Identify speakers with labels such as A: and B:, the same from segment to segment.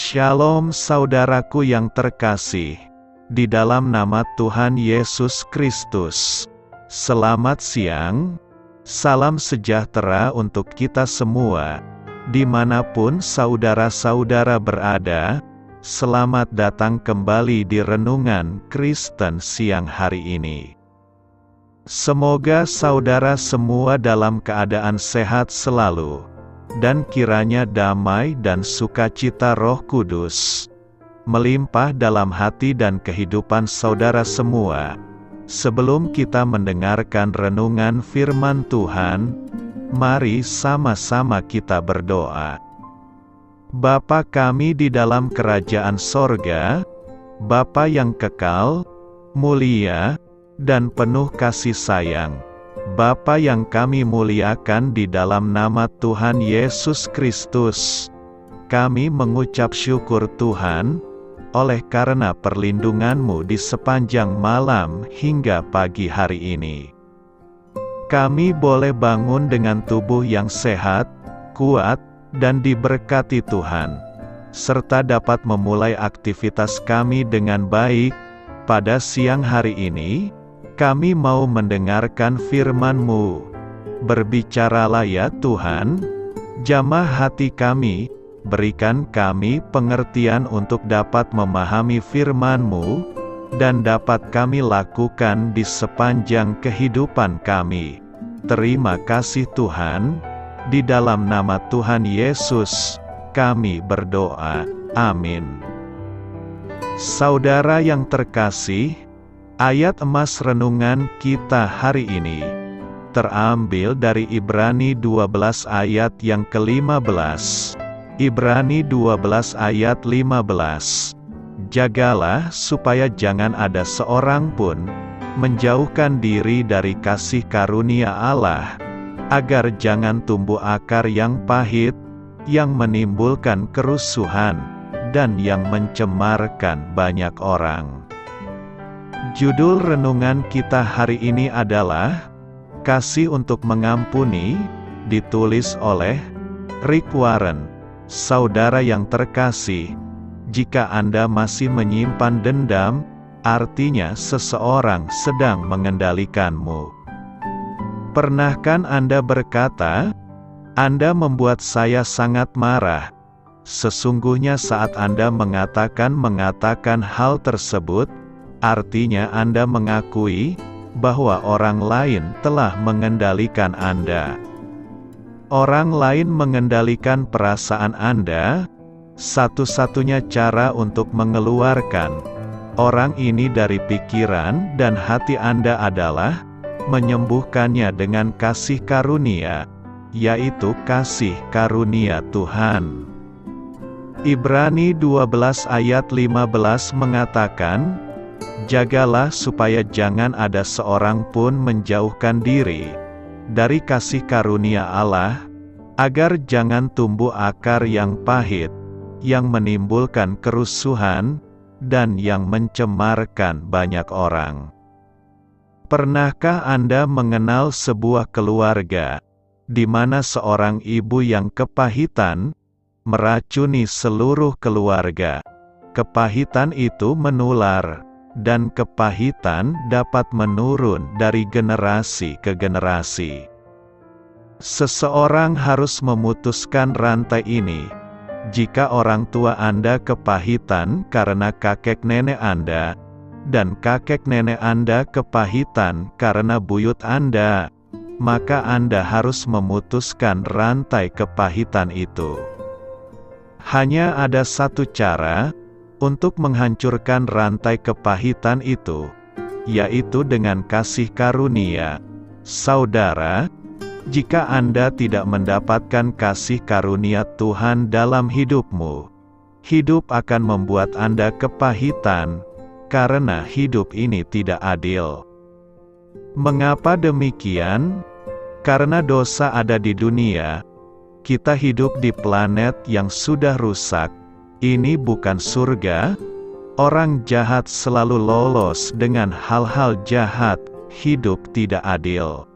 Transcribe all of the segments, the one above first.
A: Shalom saudaraku yang terkasih, di dalam nama Tuhan Yesus Kristus. Selamat siang, salam sejahtera untuk kita semua, dimanapun saudara-saudara berada. Selamat datang kembali di Renungan Kristen siang hari ini. Semoga saudara semua dalam keadaan sehat selalu, dan kiranya damai dan sukacita Roh Kudus melimpah dalam hati dan kehidupan saudara semua. Sebelum kita mendengarkan renungan firman Tuhan, mari sama-sama kita berdoa. Bapa kami di dalam kerajaan sorga, Bapa yang kekal, mulia, dan penuh kasih sayang, Bapa yang kami muliakan di dalam nama Tuhan Yesus Kristus, kami mengucap syukur Tuhan, oleh karena perlindungan-Mu di sepanjang malam hingga pagi hari ini. Kami boleh bangun dengan tubuh yang sehat, kuat, dan diberkati Tuhan, serta dapat memulai aktivitas kami dengan baik. Pada siang hari ini, kami mau mendengarkan firman-Mu. Berbicaralah ya Tuhan, jamah hati kami, berikan kami pengertian untuk dapat memahami firman-Mu, dan dapat kami lakukan di sepanjang kehidupan kami. Terima kasih Tuhan, di dalam nama Tuhan Yesus, kami berdoa. Amin. Saudara yang terkasih, ayat emas renungan kita hari ini terambil dari Ibrani 12 ayat yang ke-15. Ibrani 12 ayat 15. Jagalah supaya jangan ada seorang pun menjauhkan diri dari kasih karunia Allah, agar jangan tumbuh akar yang pahit, yang menimbulkan kerusuhan, dan yang mencemarkan banyak orang. Judul renungan kita hari ini adalah Kasih untuk Mengampuni, ditulis oleh Rick Warren. Saudara yang terkasih, jika Anda masih menyimpan dendam, artinya seseorang sedang mengendalikanmu. Pernahkah Anda berkata, "Anda membuat saya sangat marah"? Sesungguhnya saat Anda mengatakan hal tersebut, artinya Anda mengakui bahwa orang lain telah mengendalikan Anda. Orang lain mengendalikan perasaan Anda. Satu-satunya cara untuk mengeluarkan orang ini dari pikiran dan hati Anda adalah menyembuhkannya dengan kasih karunia, yaitu kasih karunia Tuhan. Ibrani 12 ayat 15 mengatakan, "Jagalah supaya jangan ada seorang pun menjauhkan diri dari kasih karunia Allah, agar jangan tumbuh akar yang pahit, yang menimbulkan kerusuhan, dan yang mencemarkan banyak orang." Pernahkah Anda mengenal sebuah keluarga di mana seorang ibu yang kepahitan meracuni seluruh keluarga? Kepahitan itu menular, dan kepahitan dapat menurun dari generasi ke generasi. Seseorang harus memutuskan rantai ini. Jika orang tua Anda kepahitan karena kakek nenek Anda, dan kakek nenek Anda kepahitan karena buyut Anda, maka Anda harus memutuskan rantai kepahitan itu. Hanya ada satu cara untuk menghancurkan rantai kepahitan itu, yaitu dengan kasih karunia. Saudara, jika Anda tidak mendapatkan kasih karunia Tuhan dalam hidupmu, hidup akan membuat Anda kepahitan, karena hidup ini tidak adil. Mengapa demikian? Karena dosa ada di dunia. Kita hidup di planet yang sudah rusak. Ini bukan surga. Orang jahat selalu lolos dengan hal-hal jahat. Hidup tidak adil.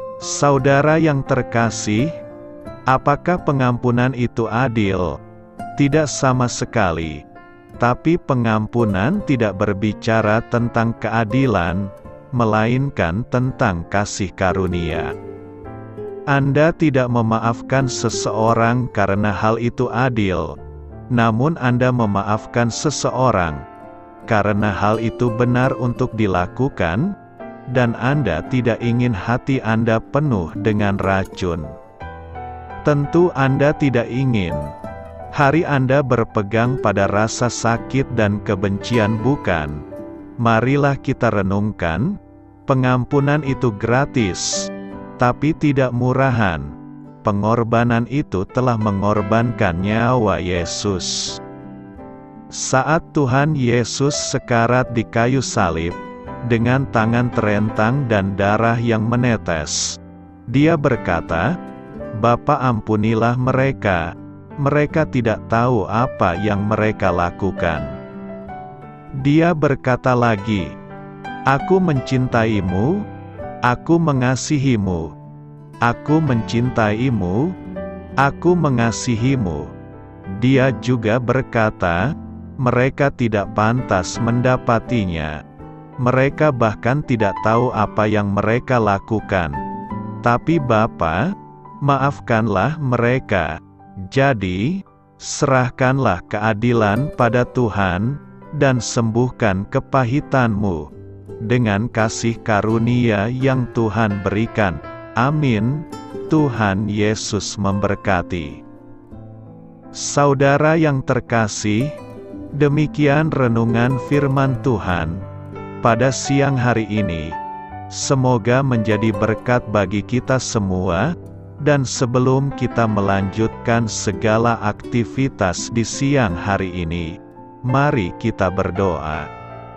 A: Saudara yang terkasih, apakah pengampunan itu adil? Tidak sama sekali. Tapi pengampunan tidak berbicara tentang keadilan, melainkan tentang kasih karunia. Anda tidak memaafkan seseorang karena hal itu adil, namun Anda memaafkan seseorang karena hal itu benar untuk dilakukan, dan Anda tidak ingin hati Anda penuh dengan racun. Tentu Anda tidak ingin hari Anda berpegang pada rasa sakit dan kebencian, bukan? Marilah kita renungkan, pengampunan itu gratis, tapi tidak murahan. Pengorbanan itu telah mengorbankan nyawa Yesus. Saat Tuhan Yesus sekarat di kayu salib, dengan tangan terentang dan darah yang menetes, Dia berkata, "Bapa, ampunilah mereka, mereka tidak tahu apa yang mereka lakukan." Dia berkata lagi, "Aku mencintaimu, aku mengasihimu, aku mencintaimu, aku mengasihimu." Dia juga berkata, mereka tidak pantas mendapatinya. Mereka bahkan tidak tahu apa yang mereka lakukan. Tapi Bapa, maafkanlah mereka. Jadi, serahkanlah keadilan pada Tuhan, dan sembuhkan kepahitanmu dengan kasih karunia yang Tuhan berikan. Amin. Tuhan Yesus memberkati. Saudara yang terkasih, demikian renungan firman Tuhan pada siang hari ini. Semoga menjadi berkat bagi kita semua, dan sebelum kita melanjutkan segala aktivitas di siang hari ini, mari kita berdoa.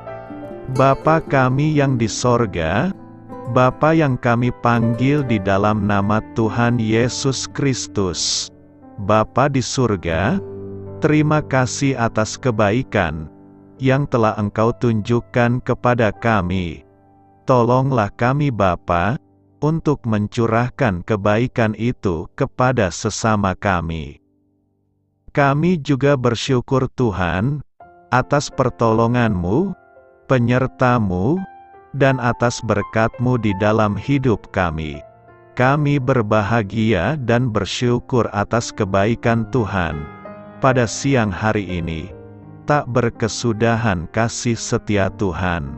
A: Bapa kami yang di sorga, Bapa yang kami panggil di dalam nama Tuhan Yesus Kristus, Bapa di surga, terima kasih atas kebaikan yang telah Engkau tunjukkan kepada kami. Tolonglah kami Bapa, untuk mencurahkan kebaikan itu kepada sesama kami. Kami juga bersyukur Tuhan, atas pertolongan-Mu, penyerta-Mu, dan atas berkat-Mu di dalam hidup kami. Kami berbahagia dan bersyukur atas kebaikan Tuhan pada siang hari ini. Tak berkesudahan kasih setia Tuhan.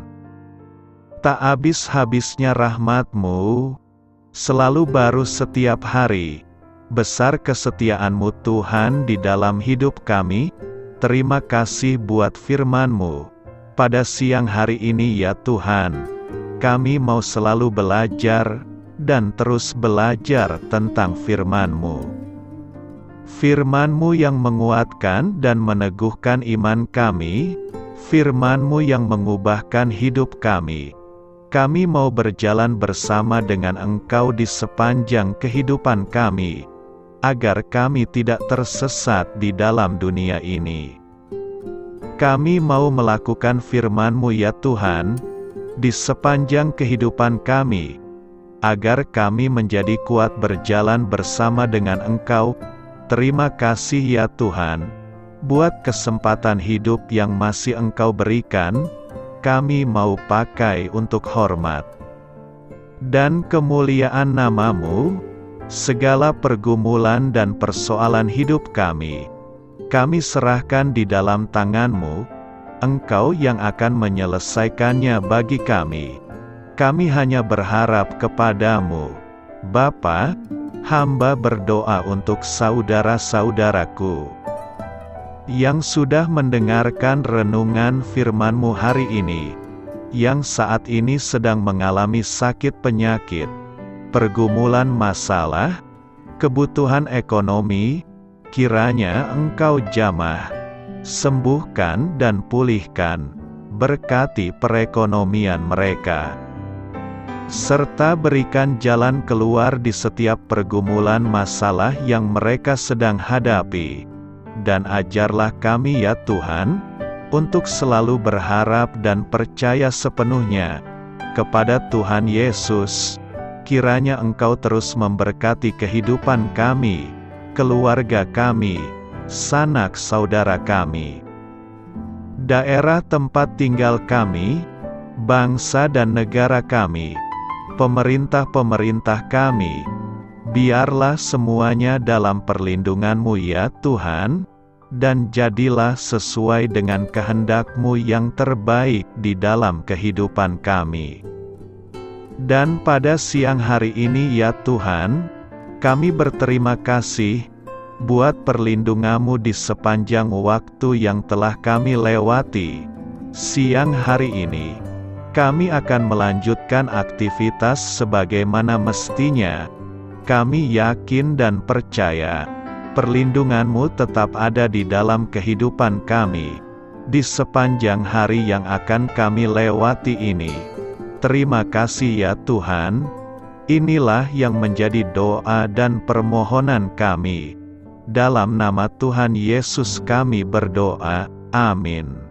A: Tak habis-habisnya rahmat-Mu, selalu baru setiap hari. Besar kesetiaan-Mu Tuhan di dalam hidup kami. Terima kasih buat firman-Mu pada siang hari ini ya Tuhan. Kami mau selalu belajar, dan terus belajar tentang firman-Mu. Firman-Mu yang menguatkan dan meneguhkan iman kami, firman-Mu yang mengubahkan hidup kami. Kami mau berjalan bersama dengan Engkau di sepanjang kehidupan kami, agar kami tidak tersesat di dalam dunia ini. Kami mau melakukan firman-Mu ya Tuhan, di sepanjang kehidupan kami, agar kami menjadi kuat berjalan bersama dengan Engkau. Terima kasih ya Tuhan, buat kesempatan hidup yang masih Engkau berikan. Kami mau pakai untuk hormat dan kemuliaan nama-Mu. Segala pergumulan dan persoalan hidup kami serahkan di dalam tangan-Mu. Engkau yang akan menyelesaikannya bagi kami. Kami hanya berharap kepada-Mu. Bapa, hamba berdoa untuk saudara-saudaraku yang sudah mendengarkan renungan firman-Mu hari ini, yang saat ini sedang mengalami sakit penyakit, pergumulan masalah, kebutuhan ekonomi. Kiranya Engkau jamah, sembuhkan dan pulihkan, berkati perekonomian mereka, serta berikan jalan keluar di setiap pergumulan masalah yang mereka sedang hadapi. Dan ajarlah kami ya Tuhan, untuk selalu berharap dan percaya sepenuhnya kepada Tuhan Yesus. Kiranya Engkau terus memberkati kehidupan kami, keluarga kami, sanak saudara kami, daerah tempat tinggal kami, bangsa dan negara kami, pemerintah-pemerintah kami, biarlah semuanya dalam perlindungan-Mu ya Tuhan, dan jadilah sesuai dengan kehendak-Mu yang terbaik di dalam kehidupan kami. Dan pada siang hari ini ya Tuhan, kami berterima kasih buat perlindungan-Mu di sepanjang waktu yang telah kami lewati. Siang hari ini, kami akan melanjutkan aktivitas sebagaimana mestinya. Kami yakin dan percaya, perlindungan-Mu tetap ada di dalam kehidupan kami, di sepanjang hari yang akan kami lewati ini. Terima kasih ya Tuhan. Inilah yang menjadi doa dan permohonan kami. Dalam nama Tuhan Yesus kami berdoa, amin.